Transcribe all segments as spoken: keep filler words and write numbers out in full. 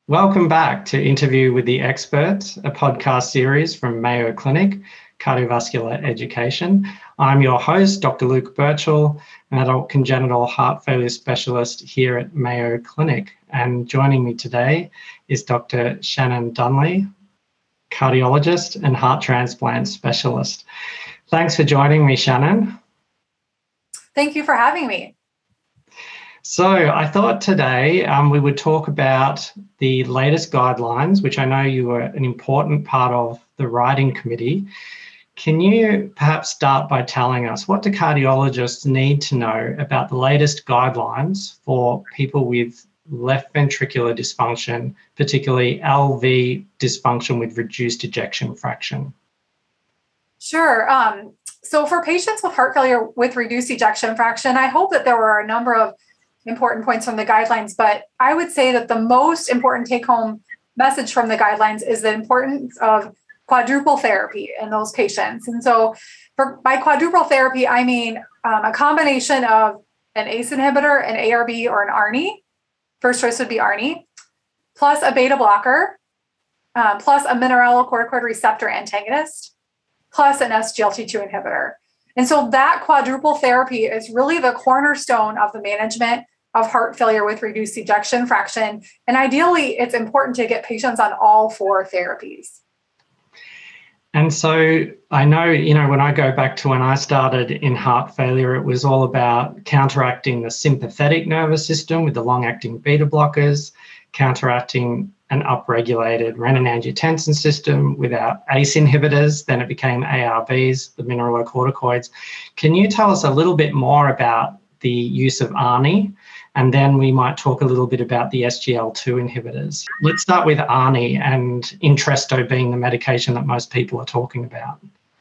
Welcome back to Interview with the Expert, a podcast series from Mayo Clinic Cardiovascular Education. I'm your host, Doctor Luke Burchill, an adult congenital heart failure specialist here at Mayo Clinic. And joining me today is Doctor Shannon Dunley, cardiologist and heart transplant specialist. Thanks for joining me, Shannon. Thank you for having me. So I thought today um, we would talk about the latest guidelines, which I know you were an important part of the writing committee. Can you perhaps start by telling us, what do cardiologists need to know about the latest guidelines for people with left ventricular dysfunction, particularly L V dysfunction with reduced ejection fraction? Sure. Um, so for patients with heart failure with reduced ejection fraction, I hope that there were a number of important points from the guidelines, but I would say that the most important take-home message from the guidelines is the importance of quadruple therapy in those patients. And so for, by quadruple therapy, I mean um, a combination of an A C E inhibitor, an A R B, or an A R N I. First choice would be A R N I, plus a beta blocker, uh, plus a mineralocorticoid receptor antagonist, plus an S G L T two inhibitor. And so that quadruple therapy is really the cornerstone of the management of heart failure with reduced ejection fraction. And ideally, it's important to get patients on all four therapies. And so I know, you know, when I go back to when I started in heart failure, it was all about counteracting the sympathetic nervous system with the long-acting beta blockers, counteracting an upregulated renin-angiotensin system with our A C E inhibitors. Then it became A R Bs, the mineralocorticoids. Can you tell us a little bit more about the use of A R N I? And then we might talk a little bit about the S G L two inhibitors. Let's start with A R N I and Entresto being the medication that most people are talking about.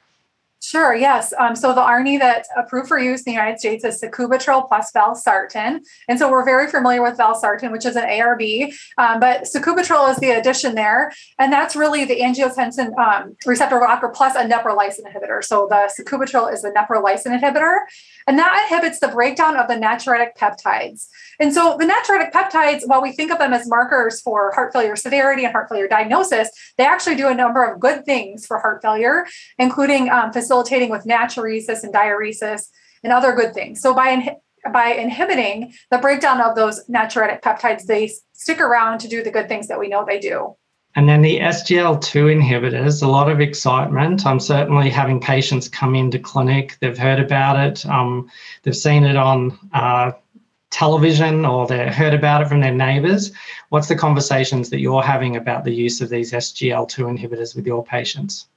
Sure, yes. Um, so the A R N I that's approved for use in the United States is sacubitril plus valsartan. And so we're very familiar with valsartan, which is an A R B, um, but sacubitril is the addition there. And that's really the angiotensin um, receptor blocker plus a neprilysin inhibitor. So the sacubitril is the neprilysin inhibitor, and that inhibits the breakdown of the natriuretic peptides. And so the natriuretic peptides, while we think of them as markers for heart failure severity and heart failure diagnosis, they actually do a number of good things for heart failure, including um, facilitating with natriuresis and diuresis and other good things. So by, inhi- by inhibiting the breakdown of those natriuretic peptides, they stick around to do the good things that we know they do. And then the S G L two inhibitors, a lot of excitement. I'm certainly having patients come into clinic. They've heard about it. Um, they've seen it on uh, television, or they've heard about it from their neighbours. What's the conversations that you're having about the use of these S G L two inhibitors with your patients?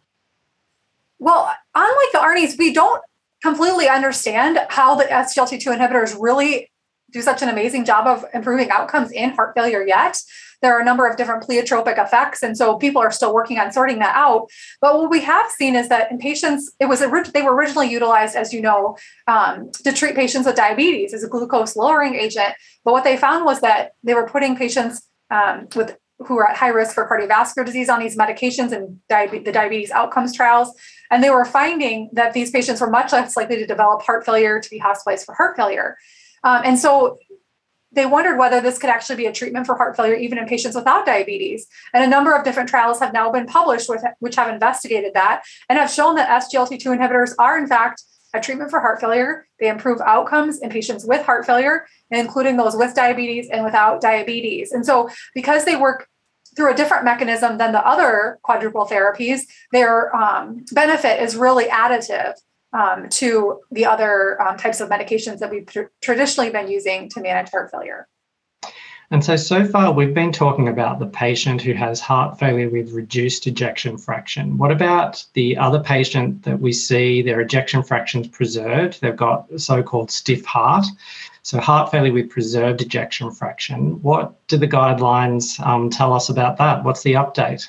Well, unlike the A R N Is, we don't completely understand how the S G L T two inhibitors really do such an amazing job of improving outcomes in heart failure yet. There are a number of different pleiotropic effects, and so people are still working on sorting that out. But what we have seen is that in patients, it was they were originally utilized, as you know, um, to treat patients with diabetes as a glucose lowering agent. But what they found was that they were putting patients um, with who are at high risk for cardiovascular disease on these medications and diabetes, the diabetes outcomes trials. And they were finding that these patients were much less likely to develop heart failure, to be hospitalized for heart failure. Um, and so they wondered whether this could actually be a treatment for heart failure, even in patients without diabetes. And a number of different trials have now been published with, which have investigated that and have shown that S G L T two inhibitors are, in fact, a treatment for heart failure. They improve outcomes in patients with heart failure, including those with diabetes and without diabetes. And so because they work through a different mechanism than the other quadruple therapies, their um, benefit is really additive um, to the other um, types of medications that we've tr- traditionally been using to manage heart failure. And so, so far we've been talking about the patient who has heart failure with reduced ejection fraction. What about the other patient that we see their ejection fraction's preserved? They've got so-called stiff heart. So heart failure with preserved ejection fraction. What do the guidelines um, tell us about that? What's the update?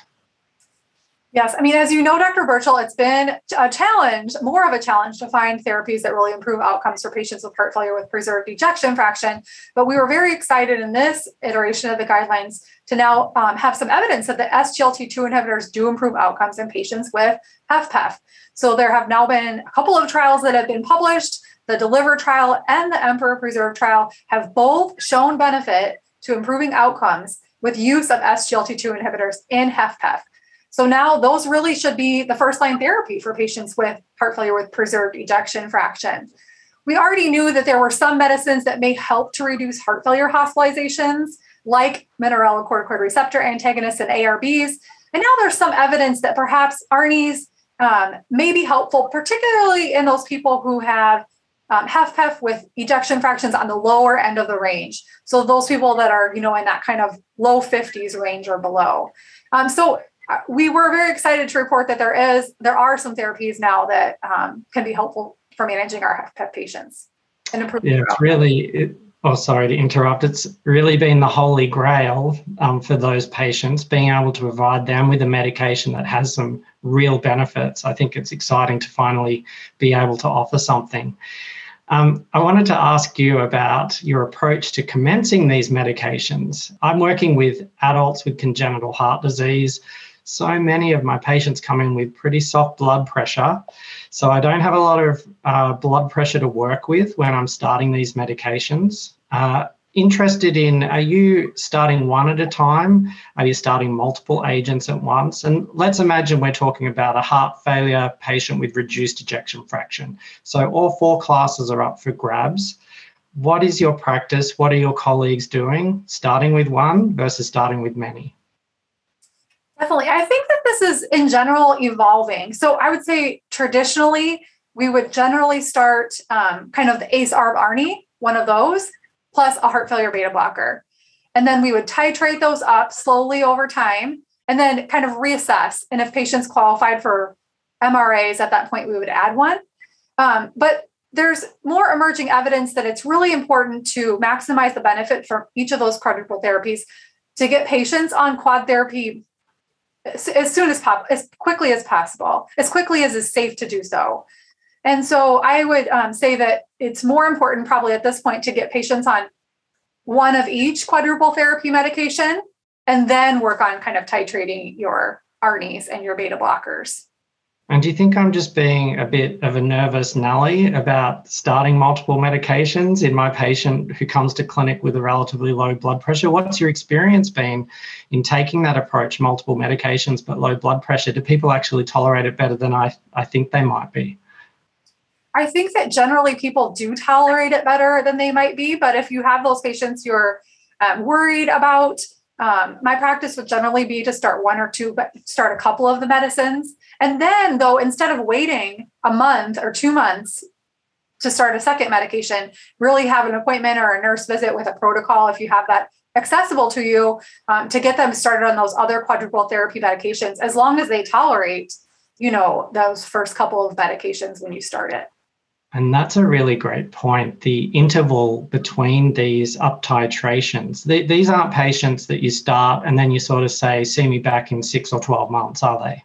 Yes. I mean, as you know, Doctor Burchill, it's been a challenge, more of a challenge to find therapies that really improve outcomes for patients with heart failure with preserved ejection fraction. But we were very excited in this iteration of the guidelines to now um, have some evidence that the S G L T two inhibitors do improve outcomes in patients with H F pEF. So there have now been a couple of trials that have been published. The DELIVER trial and the EMPEROR Preserve trial have both shown benefit to improving outcomes with use of S G L T two inhibitors in HFpEF. So now those really should be the first line therapy for patients with heart failure with preserved ejection fraction. We already knew that there were some medicines that may help to reduce heart failure hospitalizations, like mineralocorticoid receptor antagonists and A R Bs. And now there's some evidence that perhaps A R N Is um, may be helpful, particularly in those people who have um, HFpEF with ejection fractions on the lower end of the range. So those people that are, you know, in that kind of low fifties range or below. Um, so we were very excited to report that there is, there are some therapies now that um, can be helpful for managing our HFpEF patients and improving. Yeah, it's really, it, oh, sorry to interrupt. It's really been the holy grail um, for those patients, being able to provide them with a medication that has some real benefits. I think it's exciting to finally be able to offer something. Um, I wanted to ask you about your approach to commencing these medications. I'm working with adults with congenital heart disease. So many of my patients come in with pretty soft blood pressure. So I don't have a lot of uh, blood pressure to work with when I'm starting these medications. Uh, interested in, are you starting one at a time? Are you starting multiple agents at once? And let's imagine we're talking about a heart failure patient with reduced ejection fraction. So all four classes are up for grabs. What is your practice? What are your colleagues doing? Starting with one versus starting with many? Definitely. I think that this is in general evolving. So I would say traditionally, we would generally start um, kind of the A C E A R B A R N I, one of those, plus a heart failure beta blocker. And then we would titrate those up slowly over time and then kind of reassess. And if patients qualified for M R As at that point, we would add one. Um, but there's more emerging evidence that it's really important to maximize the benefit from each of those quadruple therapies to get patients on quad therapy as soon as possible, as quickly as possible, as quickly as is safe to do so. And so I would um, say that it's more important probably at this point to get patients on one of each quadruple therapy medication and then work on kind of titrating your A R N Is and your beta blockers. And do you think I'm just being a bit of a nervous Nelly about starting multiple medications in my patient who comes to clinic with a relatively low blood pressure? What's your experience been in taking that approach, multiple medications but low blood pressure? Do people actually tolerate it better than I, I think they might be? I think that generally people do tolerate it better than they might be, but if you have those patients you're um, worried about, um, my practice would generally be to start one or two, but start a couple of the medicines. And then though, instead of waiting a month or two months to start a second medication, really have an appointment or a nurse visit with a protocol if you have that accessible to you um, to get them started on those other quadruple therapy medications, as long as they tolerate, you know, those first couple of medications when you start it. And that's a really great point. The interval between these up titrations, th- these aren't patients that you start and then you sort of say, see me back in six or twelve months, are they?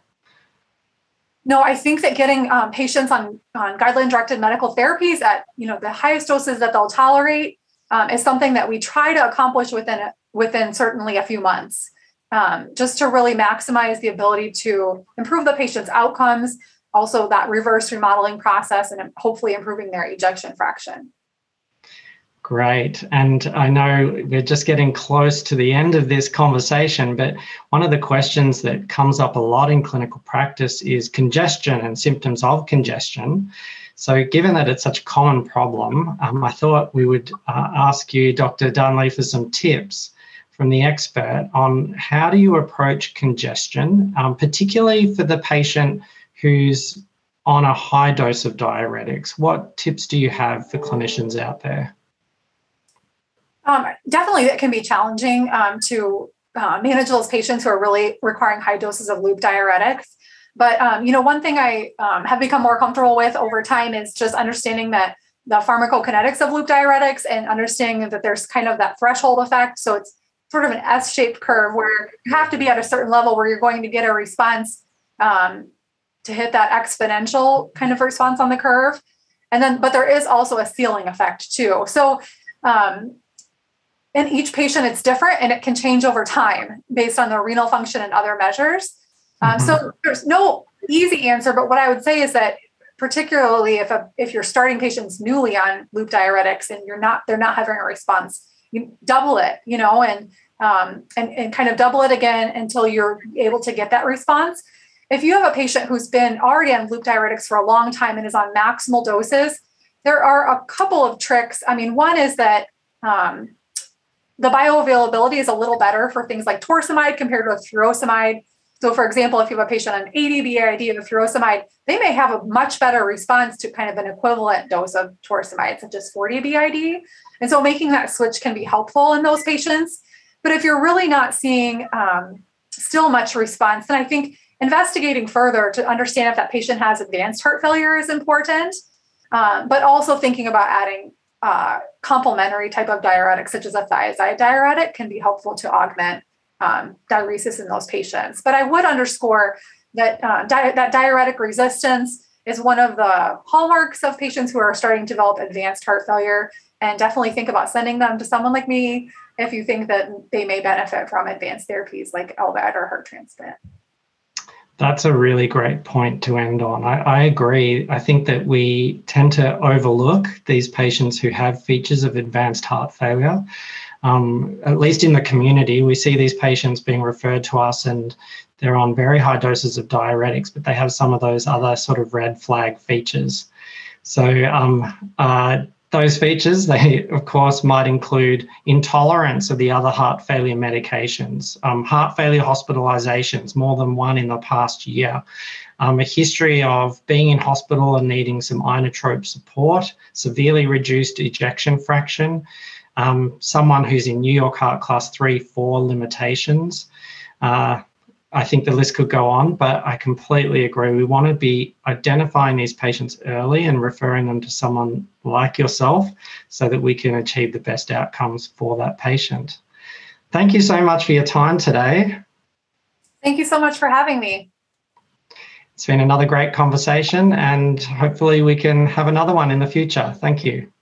No, I think that getting um, patients on, on guideline-directed medical therapies at, you know, the highest doses that they'll tolerate um, is something that we try to accomplish within within certainly a few months, um, just to really maximize the ability to improve the patient's outcomes, also that reverse remodeling process, and hopefully improving their ejection fraction. Great. And I know we're just getting close to the end of this conversation, but one of the questions that comes up a lot in clinical practice is congestion and symptoms of congestion. So given that it's such a common problem, um, I thought we would uh, ask you, Doctor Dunley, for some tips from the expert on how do you approach congestion, um, particularly for the patient who's on a high dose of diuretics. What tips do you have for clinicians out there? Um, definitely, it can be challenging um, to uh, manage those patients who are really requiring high doses of loop diuretics. But, um, you know, one thing I um, have become more comfortable with over time is just understanding that the pharmacokinetics of loop diuretics and understanding that there's kind of that threshold effect. So it's sort of an S-shaped curve where you have to be at a certain level where you're going to get a response um, to hit that exponential kind of response on the curve. And then, but there is also a ceiling effect too. So, um, in each patient, it's different and it can change over time based on their renal function and other measures. Um, mm-hmm. So there's no easy answer, but what I would say is that particularly if a, if you're starting patients newly on loop diuretics and you're not, they're not having a response, you double it, you know, and um, and, and kind of double it again until you're able to get that response. If you have a patient who's been already on loop diuretics for a long time and is on maximal doses, there are a couple of tricks. I mean, one is that um, the bioavailability is a little better for things like torsemide compared to furosemide. So for example, if you have a patient on eighty B I D of furosemide, they may have a much better response to kind of an equivalent dose of torsemide, such as forty B I D. And so making that switch can be helpful in those patients. But if you're really not seeing um, still much response, then I think investigating further to understand if that patient has advanced heart failure is important, um, but also thinking about adding uh, complementary type of diuretics, such as a thiazide diuretic, can be helpful to augment um, diuresis in those patients. But I would underscore that uh, di- that diuretic resistance is one of the hallmarks of patients who are starting to develop advanced heart failure, and definitely think about sending them to someone like me if you think that they may benefit from advanced therapies like L V A D or heart transplant. That's a really great point to end on. I, I agree. I think that we tend to overlook these patients who have features of advanced heart failure. Um, at least in the community, we see these patients being referred to us and they're on very high doses of diuretics, but they have some of those other sort of red flag features. So um, uh, those features, they of course might include intolerance of the other heart failure medications, um, heart failure hospitalizations, more than one in the past year, um, a history of being in hospital and needing some inotrope support, severely reduced ejection fraction, um, someone who's in New York Heart Class three, four limitations. Uh, I think the list could go on, but I completely agree. We want to be identifying these patients early and referring them to someone like yourself so that we can achieve the best outcomes for that patient. Thank you so much for your time today. Thank you so much for having me. It's been another great conversation, and hopefully we can have another one in the future. Thank you.